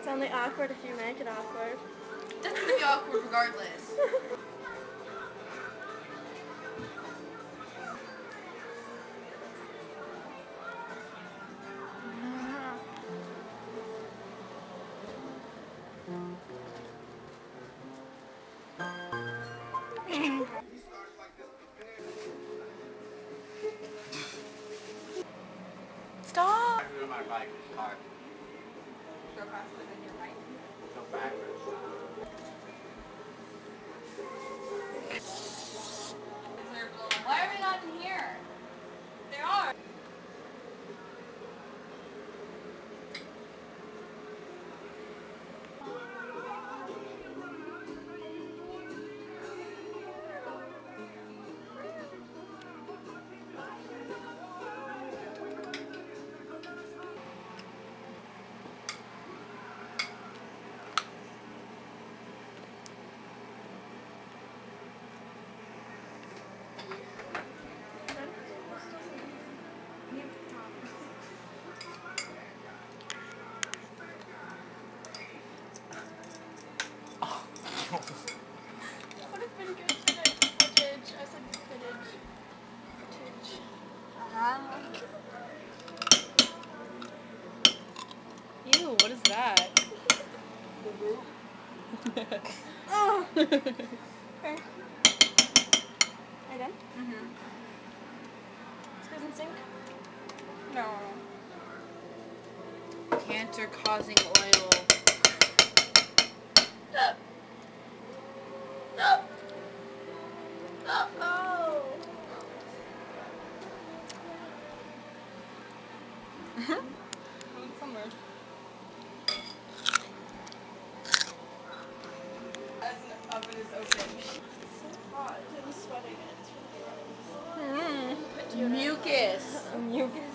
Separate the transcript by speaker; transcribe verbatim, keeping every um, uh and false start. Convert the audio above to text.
Speaker 1: only awkward if you make it awkward.
Speaker 2: That's gonna be awkward regardless. Stop!
Speaker 3: My bike is hard.
Speaker 2: Go faster than your bike.
Speaker 3: Go backwards.
Speaker 2: Why are we not in here? They are.
Speaker 1: Would have been good footage. I said footage. Footage.
Speaker 2: Uh-huh.
Speaker 4: Ew, what is that?
Speaker 1: Oh! Okay. Are you done?
Speaker 2: Mm-hmm.
Speaker 1: This goes in sync?
Speaker 2: No.
Speaker 4: Cancer-causing oil.
Speaker 1: Oh!
Speaker 2: Somewhere. As an oven is open.
Speaker 1: It's so hot. I'm sweating. It's really hot.
Speaker 4: Mm. Mucus.
Speaker 1: Mucus.